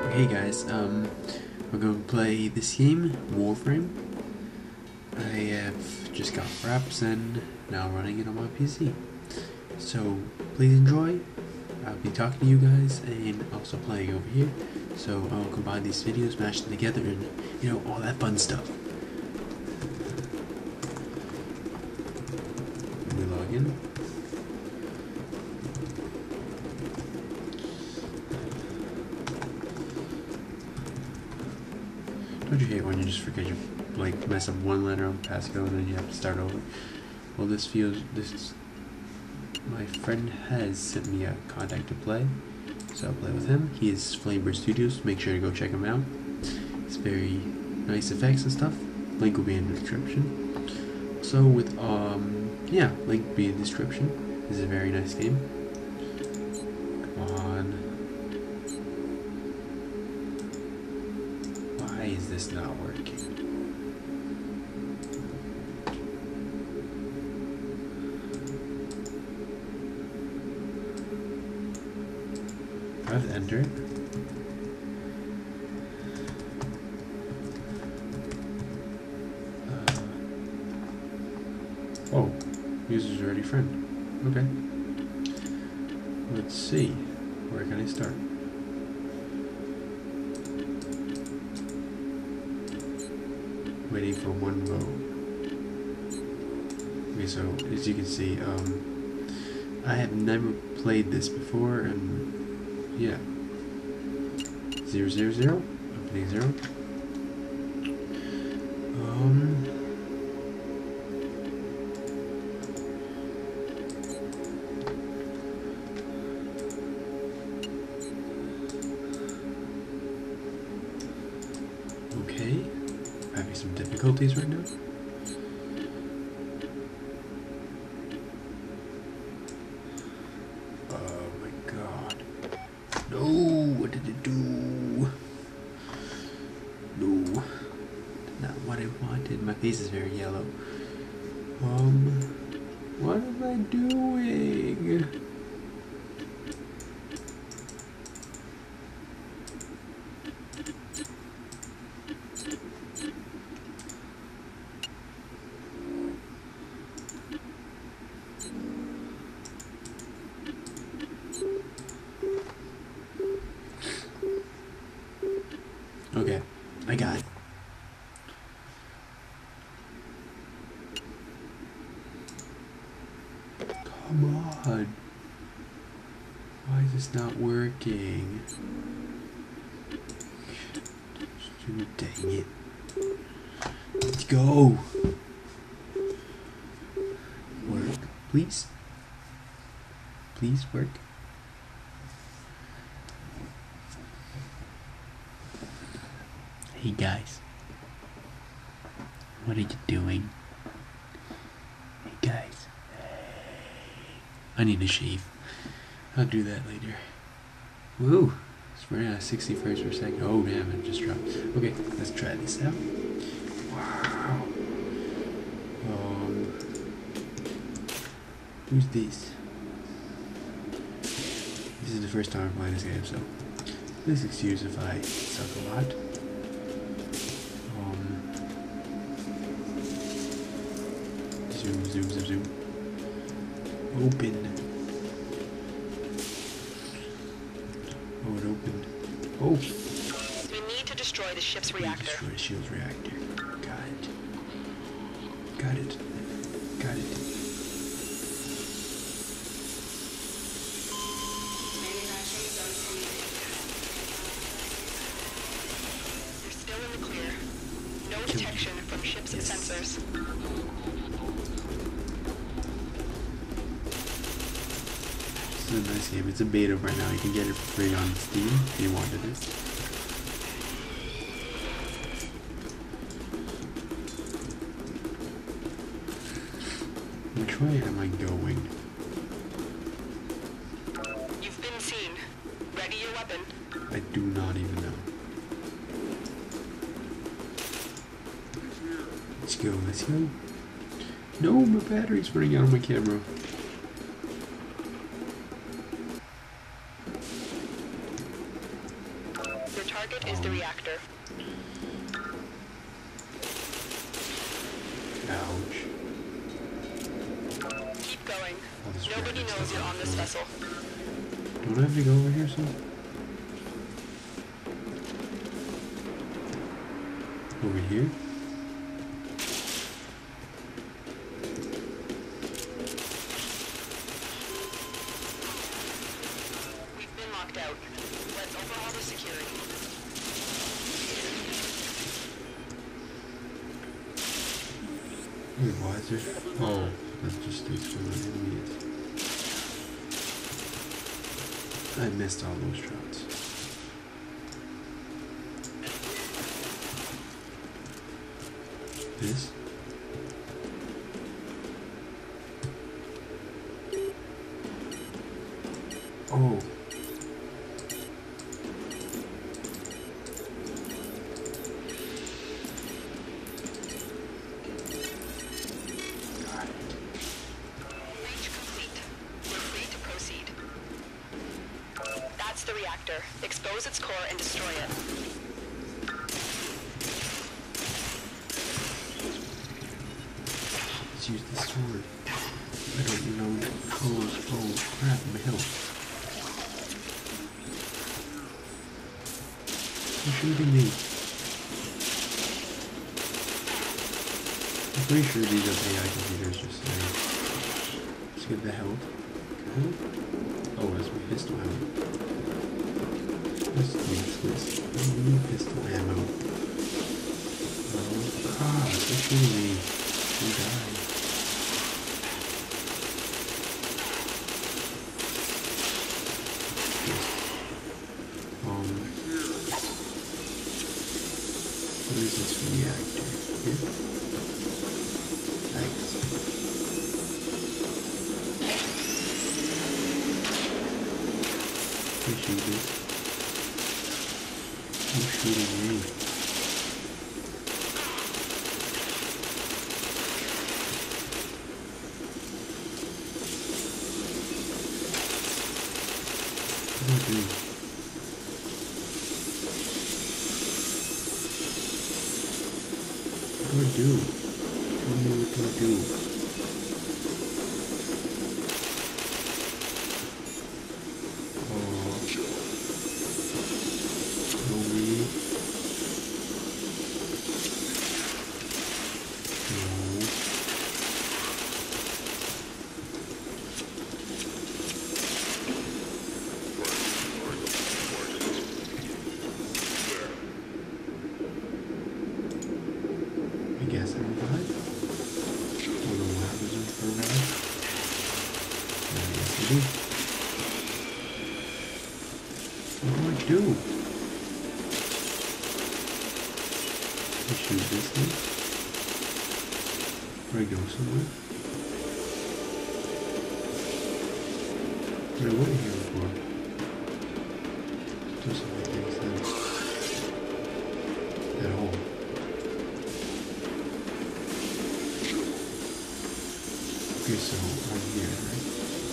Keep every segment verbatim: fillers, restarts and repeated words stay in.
Hey guys, um, we're going to play this game, WarFrame. I have just got wraps and now running it on my P C. So, please enjoy. I'll be talking to you guys and also playing over here. So I'll combine these videos, mash them together, and, you know, all that fun stuff. We log in. Don't you hate when you just forget you like mess up one letter on passcode and then you have to start over? Well, this feels this. My friend has sent me a contact to play, so I'll play with him. He is Flamebird Studios. Make sure to go check him out. It's very nice effects and stuff. Link will be in the description. So with um yeah, link will be in the description. This is a very nice game. Come on. Why is this not working? I have to enter it. Uh, oh, user's already friend. Okay. Let's see. Where can I start? Waiting for one vote. Okay, so as you can see, um, I have never played this before, and yeah, zero zero zero, opening zero. Um, okay, having some difficulties right now. No, what did it do? No, not what I wanted. My face is very yellow. Um, what am I doing? Okay, I got it. Come on. Why is this not working? Dang it. Let's go. Work, please. Please work. Hey guys, what are you doing? Hey guys, I need to shave. I'll do that later. Woo, it's running at sixty frames per second. Oh damn, it just dropped. Okay, let's try this out. Wow. Um, who's this? This is the first time I'm playing this game, so please excuse if I suck a lot. Zoom, zoom, zoom, zoom. Open. Oh, it opened. Oh! We need to destroy the ship's we reactor. Destroy the ship's reactor. Got it. Got it. Got it. You're still in the clear. No detection from ships and Yes. sensors. This is a nice game. It's a beta right now. You can get it for free on Steam if you wanted it. Which way am I going? You've been seen. Ready your weapon. I do not even know. Let's go, let's go. No, my battery's running out of my camera. target is the Um, reactor. Ouch. Keep going. All this Nobody random knows stuff you're on on the this floor. vessel. Don't I have to go over here soon? Over here? We've been locked out. Let's overhaul the security. Wait, why is there? Oh, that's just these for the enemies. I missed all those shots. This? Oh. Got it. Breach complete. We're free to proceed. That's the reactor. Expose its core and destroy it. Let's use the sword. I don't know. Oh, oh crap, my health. You're shooting me. I'm pretty sure these are A I computers just saying. Let's get the health. Okay. Oh, that's my pistol ammo. Let's use this. I don't need pistol ammo. Oh, ah, they're shooting me. You die. Um, what is this reactor? Here? Nice. Who shoot this? Who's shooting me? What do I do? What do I do? Tell me what do I do? Oh. Kill me. No. I guess I revive. Don't know what happens if I revive. I guess I do. What do I do? I shoot this thing? Or I go somewhere? What I went here before? Doesn't make any sense. At all. Okay, so I'm here, right?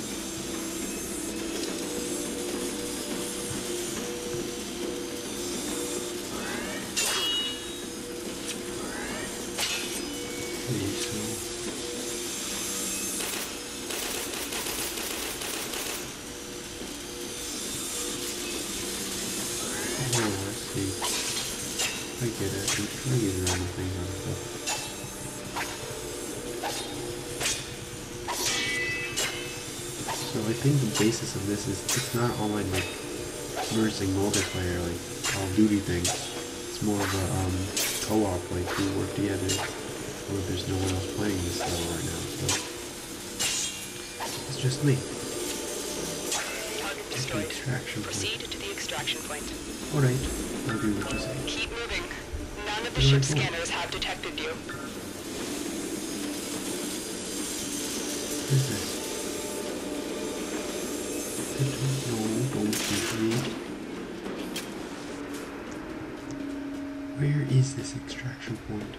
Okay, so oh, I see. I get it. I'm trying to get around the things on stuff. So I think the basis of this is it's not online like nursing multiplayer like Call of Duty thing. It's more of a um, co-op like we work together. Or there's no one else playing this level right now, so it's just me. Target The destroyed. extraction Proceed point. to the extraction point. Alright, I'll do what you say. Keep moving. None of the Where do I ship's go? scanners have detected you. What is this? No, don't shoot me. Where is this extraction point?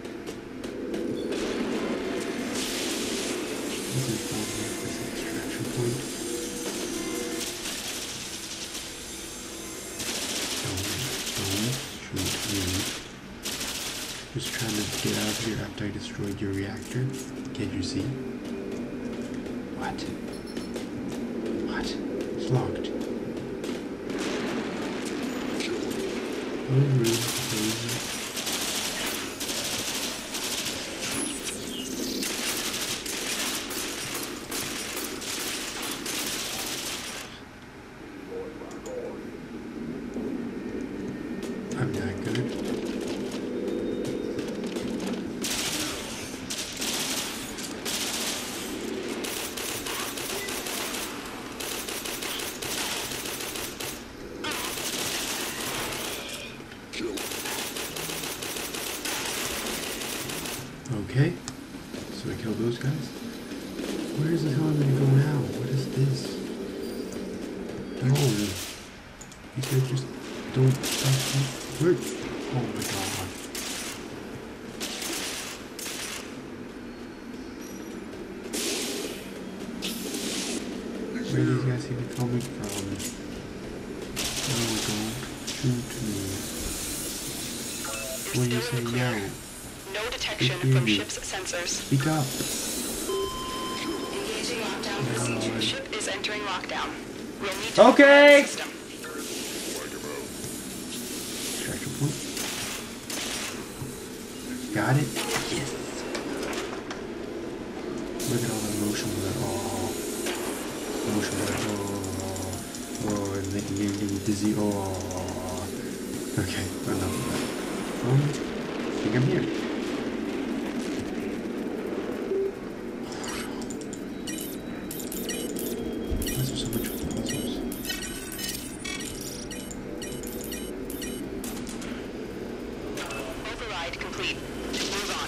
This is down here, this extraction point. Stone, stone. trying to get out of here after I destroyed your reactor. Can't you see? What? What? It's locked. Oh, really? Crazy. I'm not good. Okay, so I killed those guys. Where is the hell I'm gonna go now? What is this? No. You said just don't touch me. Where? Oh my god. Where are these guys even coming from? No, don't shoot me. What do you say now? No detection Hear from me. ship's sensors. Speak up. Engaging lockdown procedure. Ship is entering lockdown. We'll need to Okay. the system. Extraction point. Got it. Yes. Look at all the motion blur. Oh. Motion blur. Oh. Oh, it's making me dizzy. Oh. Okay, enough of that. Um, I think I'm here. Why is there so much puzzles? Override complete. Move on.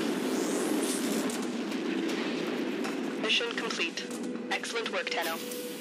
Mission complete. Excellent work, Tenno.